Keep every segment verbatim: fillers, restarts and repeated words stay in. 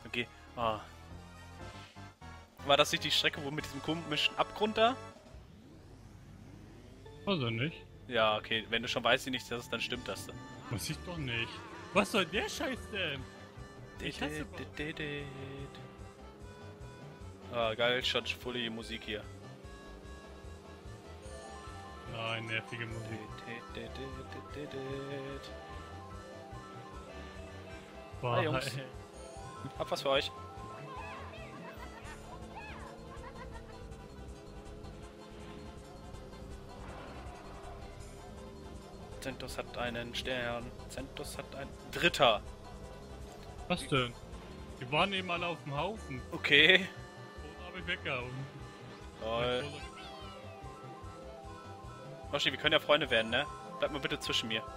Okay. Ah. War das nicht die Strecke, wo mit diesem komischen Abgrund da? Also nicht. Ja, okay. Wenn du schon weißt, wie nicht das ist, dann stimmt das. Muss ich doch nicht. Was soll der Scheiß denn? Ich hasse... Ah, geil, schon voll die Musik hier. Nein, nervige Musik. Boah, Hi, Jungs. ey. Hab was für euch. Zentus hat einen Stern. Zentus hat einen... Dritter. Was denn? Die waren eben alle auf dem Haufen. Okay. Und habe ich weggehauen. Toll. Yoshi, wir können ja Freunde werden, ne? Bleib mal bitte zwischen mir.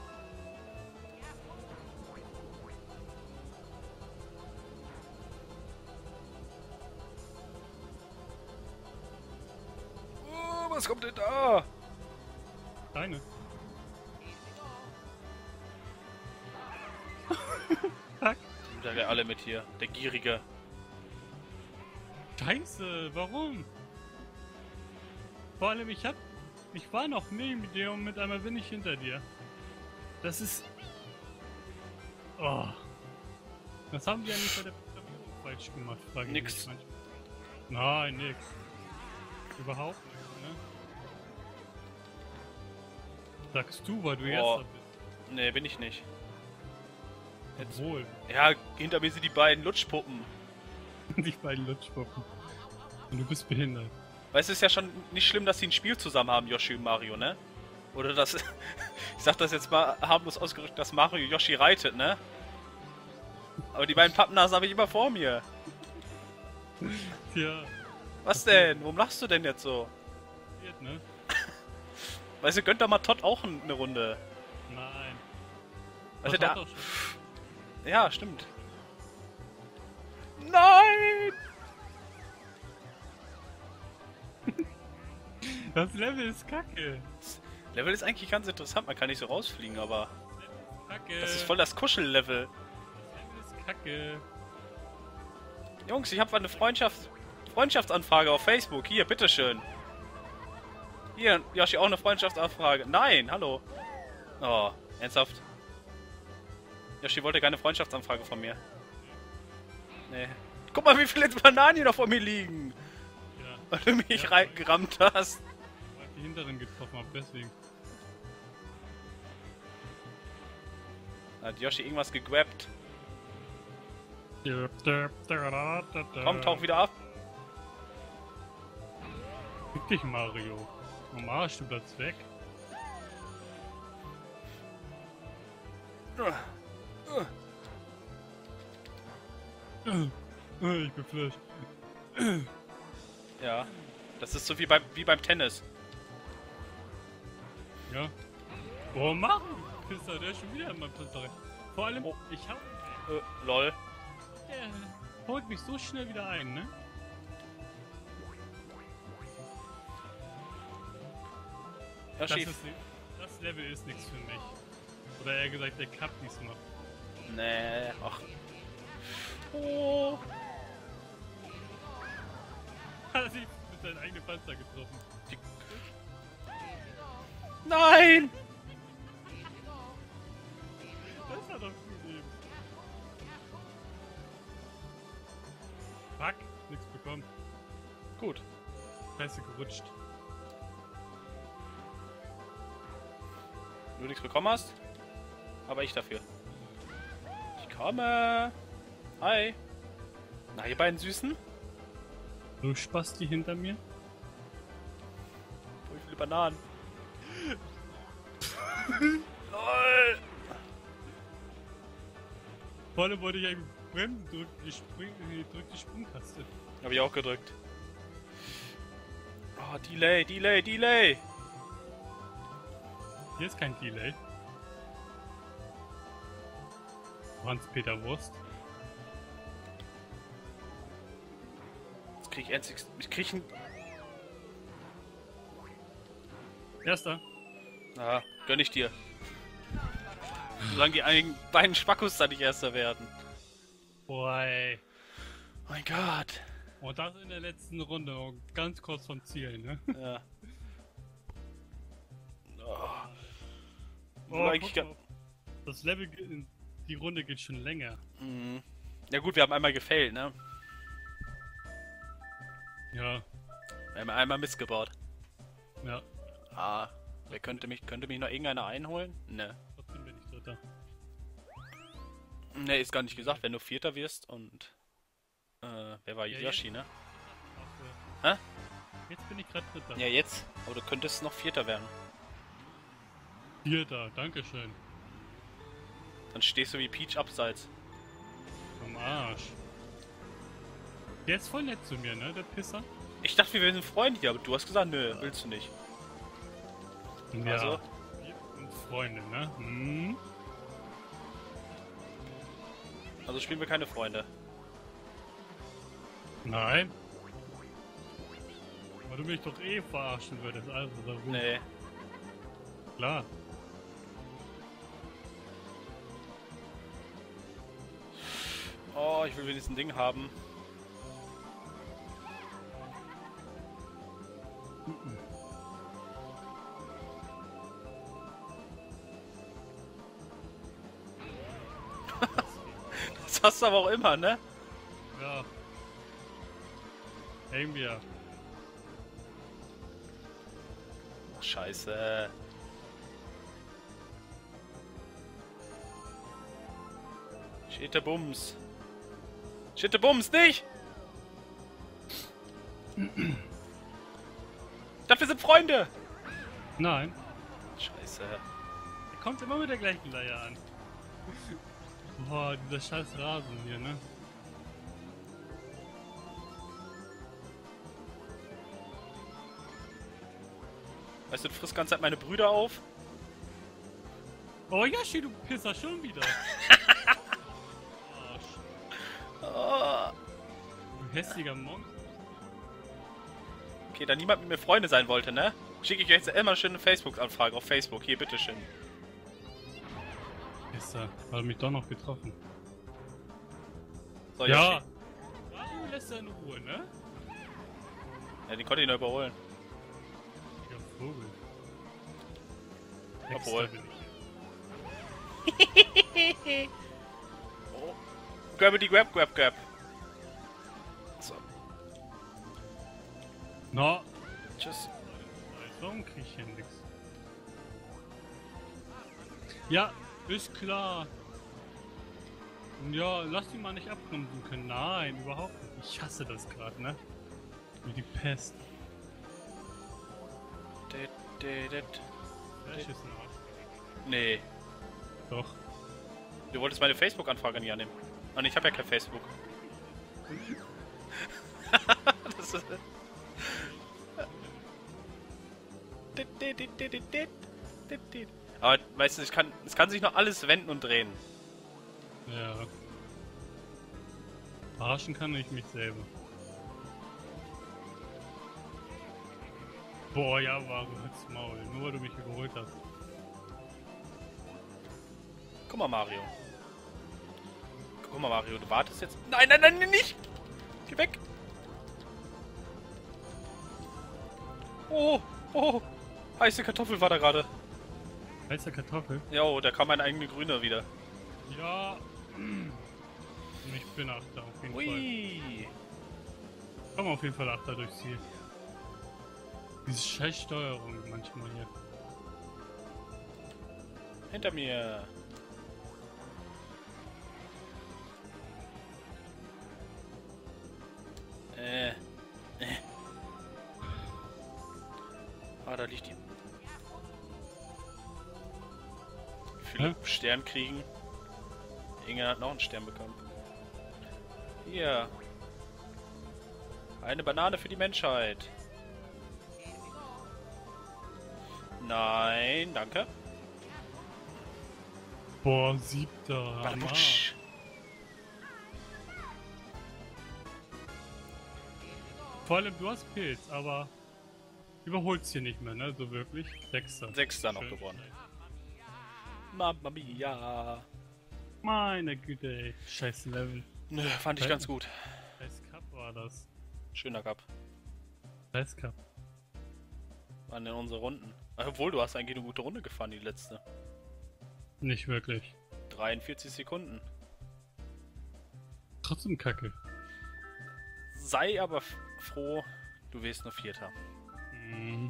Oh, was kommt denn da? Deine. Fuck. Da wir alle mit hier. Der Gierige. Scheiße, warum? Vor allem, ich hab... Ich war noch neben dir und mit einmal bin ich hinter dir. Das ist... Oh. Das haben die ja nicht bei der Programmierung falsch gemacht, frage ich Nix. mich manchmal. Nein, nix. Überhaupt nicht, ne? Sagst du, weil du Oh. Erster bist. Ne, bin ich nicht. Jetzt. Wohl. Ja, hinter mir sind die beiden Lutschpuppen. Die beiden Lutschpuppen. Und du bist behindert. Weißt du, es ist ja schon nicht schlimm, dass sie ein Spiel zusammen haben, Yoshi und Mario, ne? Oder dass... ich sag das jetzt mal harmlos ausgedrückt, dass Mario Yoshi reitet, ne? Aber die beiden Pappnasen habe ich immer vor mir. Tja. Was denn? Warum lachst du denn jetzt so? Passiert, ne? Weißt du, gönnt doch mal Todd auch eine Runde. Nein. Also Das der... hat doch schon- Ja, stimmt. Nein! Das Level ist kacke. Das Level ist eigentlich ganz interessant, man kann nicht so rausfliegen, aber... Kacke. Das ist voll das Kuschel-Level. Das Level ist kacke. Jungs, ich habe eine Freundschaft... Freundschaftsanfrage auf Facebook. Hier, bitteschön. Hier, Yoshi, auch eine Freundschaftsanfrage. Nein, hallo. Oh, ernsthaft? Yoshi wollte keine Freundschaftsanfrage von mir. Nee. Guck mal, wie viele Bananen hier noch vor mir liegen. Ja. Weil du mich Ja. reingerammt hast. Weil ich die hinteren getroffen habe, deswegen. Hat Yoshi irgendwas gegrabt? Komm, tauch wieder ab. Fick dich, Mario. Am Arsch, du bleibst weg. Ich bin Flash. Ja. Das ist so wie beim, wie beim Tennis. Ja. Oh, Mario! Pisser, der ist schon wieder in meinem Panzer rein. Vor allem, Oh. ich hab... Äh, lol. Der holt mich so schnell wieder ein, ne? Das, Yoshi. ist, das Level ist nichts für mich. Oder eher gesagt, der Cup diesmal. Nee, ach. Oh. Hat sich mit seinem eigenen Panzer getroffen. Nein! Das hat doch gut eben. Fuck, nichts bekommen. Gut. Scheiße gerutscht. Du nichts bekommen hast, aber ich dafür. Ich komme. Hi. Na, ihr beiden Süßen? Du Spasti hinter mir? Oh, wie viele Bananen. Lol. Vor allem wollte ich eigentlich bremsen drücken, die, Spring die drückt die Sprungtaste. Hab ich auch gedrückt. Oh, Delay, Delay, Delay. Hier ist kein Delay. Hans-Peter Wurst. Jetzt krieg ich endlich... Ich krieg ein... Erster. Na, gönn ich dir. Solange die einen, beiden Spackos da nicht Erster werden. Boah, ey. Mein Gott. Und das in der letzten Runde, und ganz kurz vom Ziel, ne? Ja. Oh. Oh, Wo eigentlich guck mal. Das Level, ge- die Runde geht schon länger. Mhm. Ja gut, wir haben einmal gefailt, ne? Ja, Wir haben einmal missgebaut. ja. Ah, wer könnte mich, könnte mich noch irgendeiner einholen? Ne. Trotzdem bin ich Dritter. Ne, ist gar nicht gesagt, wenn du Vierter wirst und... Äh, wer war Ja, Yoshi, jetzt- ne? Ach, Hä? Jetzt bin ich gerade Dritter. Ja, jetzt. Aber du könntest noch Vierter werden. Vierter, dankeschön. Dann stehst du wie Peach abseits. Am Arsch. Der ist voll nett zu mir, ne, der Pisser? Ich dachte, wir sind Freunde hier, aber du hast gesagt, nö, willst du nicht. Ja. Also? Wir sind Freunde, ne? Hm? Also spielen wir keine Freunde. Nein. Weil du mich doch eh verarschen würdest, also darum. Nee. Klar. Oh, ich will wenigstens ein Ding haben. Das hast du aber auch immer, ne? Ja. Irgendwie. Ach, scheiße. Schitte Bums. Schitte Bums, nicht! Dafür sind Freunde! Nein. Scheiße. Er kommt immer mit der gleichen Leier an. Boah, dieser scheiß Rasen hier, ne? Weißt du, du frisst ganz Zeit meine Brüder auf? Oh Yoshi, du Pisser, schon wieder. Arsch. Oh. Du hässlicher Monk. Okay, da niemand mit mir Freunde sein wollte, ne? Schicke ich euch jetzt immer schön eine Facebook-Anfrage auf Facebook. Hier, bitteschön. Pisser, hat er mich doch noch getroffen. So, Ja. Yoshi. Warum lässt er in Ruhe, ne? Ja, den konnte ich noch überholen. Ja, Vogel. Obwohl. Extra bin ich. Oh. Grabbity grab, grab, grab. So, Na, tschüss. warum krieg ich hier nix? Ja, ist klar. Ja, lass die mal nicht abbremsen können. Nein, überhaupt nicht. Ich hasse das gerade, ne? Wie die Pest. Dit, dit, dit. Flash ist ein Arsch. Nee, Doch. du wolltest meine Facebook-Anfrage nicht annehmen. Und ich habe ja kein Facebook. Das ist... Dit, dit, dit, dit, dit, dit, dit, dit. Aber weißt du, es kann, es kann sich noch alles wenden und drehen. Ja. Verarschen kann ich mich selber. Boah, ja, war halt's Maul. Nur weil du mich überholt hast. Guck mal, Mario. Guck mal, Mario, du wartest jetzt... Nein, nein, nein, nicht! Geh weg! Oh, oh! Heiße Kartoffel war da gerade. Heißer Kartoffel? Jo, da kam meine eigene Grüne wieder. Ja. Ich bin Achter auf jeden Fall. Ui! Komm auf jeden Fall Achter durchs Ziel. Diese scheiß Steuerung manchmal hier. Hinter mir! Äh. Äh. Ah, da liegt die. Wie viele Hä? Stern kriegen? Inge hat noch einen Stern bekommen. Hier. Eine Banane für die Menschheit. Nein, danke. Boah, siebter. Hammer. Badabutsch. Vor allem du hast Pilz, aber überholst hier nicht mehr, ne? So wirklich. Sechster. Sechster noch Schön. gewonnen. Mamma mia. Meine Güte, ey. Scheiß Level. Nö, fand ich ganz gut. Ice Cup war das. Schöner Cup. Ice Cup. Waren in unsere Runden. Obwohl, du hast eigentlich eine gute Runde gefahren, die letzte. Nicht wirklich. dreiundvierzig Sekunden. Trotzdem kacke. Sei aber froh, du wirst nur Vierter. Mhm.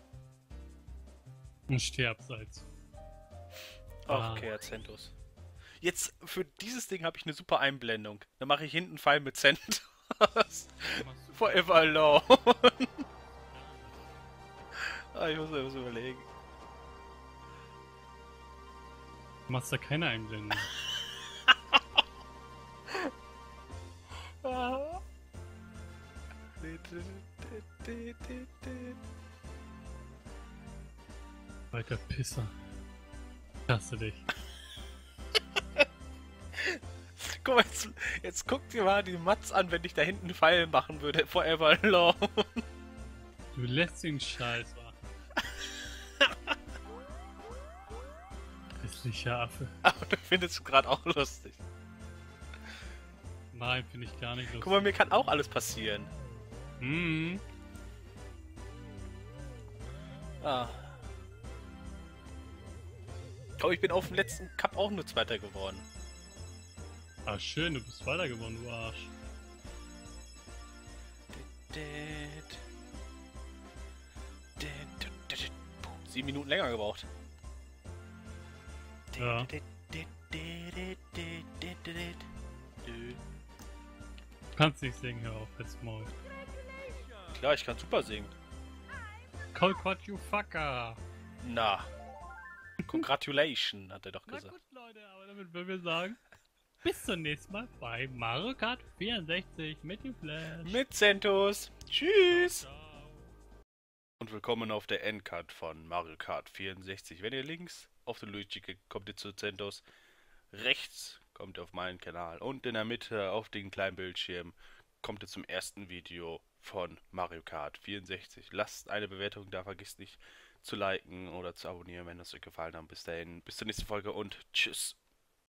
Und steh abseits. Ach, Ah. okay, Zentos. Jetzt, für dieses Ding habe ich eine super Einblendung. Dann mache ich hinten einen Pfeil mit Zentos. Forever alone. Ah, ich muss mir was überlegen. Du machst da keine Einblendung. Ah. Weiter Pisser. Ich hasse dich. Guck mal, jetzt, jetzt guck dir mal die Mats an, wenn ich da hinten einen Pfeil machen würde. Forever alone. Du lässt den Scheiß machen. Hässlicher Affe. Aber du findest es gerade auch lustig. Nein, finde ich gar nicht lustig. Guck mal, mir kann auch alles passieren. Mhm. Ah. Oh, ich bin auf dem letzten Cup auch nur Zweiter geworden. Ah, schön, du bist weiter geworden, du Arsch. Sieben Minuten länger gebraucht. Ja. Du kannst nicht singen, hör auf, jetzt Maul. Klar, ich kann super singen. Colquat, you fucker! Na. Congratulations, hat er doch Na gesagt. gut, Leute, aber damit würden wir sagen, bis zum nächsten Mal bei Mario Kart vierundsechzig mit dem Flash. Mit Zentos. Tschüss. Ciao. Und willkommen auf der Endcard von Mario Kart vierundsechzig. Wenn ihr links auf den Luigi klickt, kommt ihr zu Zentos. Rechts kommt ihr auf meinen Kanal. Und in der Mitte auf den kleinen Bildschirm kommt ihr zum ersten Video von Mario Kart vierundsechzig. Lasst eine Bewertung da, vergisst nicht zu liken oder zu abonnieren, wenn es euch gefallen hat. Bis dahin, bis zur nächsten Folge und tschüss.